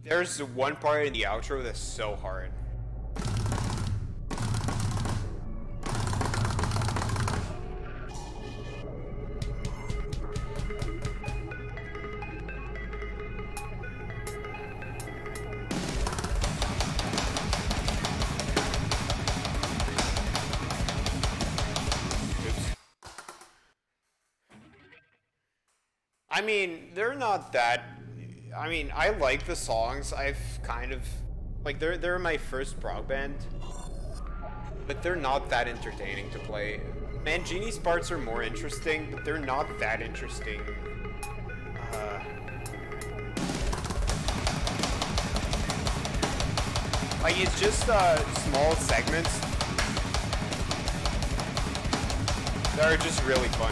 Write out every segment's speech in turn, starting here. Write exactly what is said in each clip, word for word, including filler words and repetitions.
There's one part in the outro that's so hard. Oops. I mean, they're not that... I mean, I like the songs. I've kind of... Like, they're, they're my first prog band. But they're not that entertaining to play. Mangini's parts are more interesting, but they're not that interesting. Uh, like, it's just uh, small segments that are just really funny.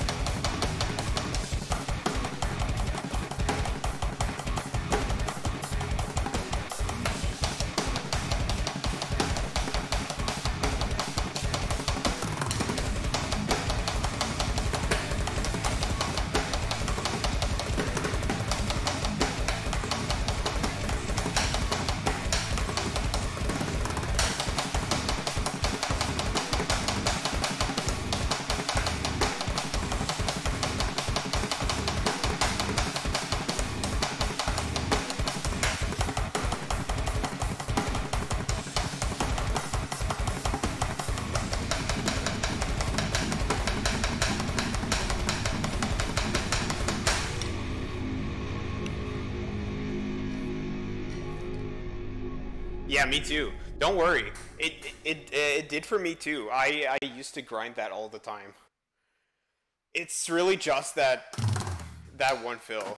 Yeah, me too. Don't worry. It, it, it, it did for me too. I, I used to grind that all the time. It's really just that, that one fill.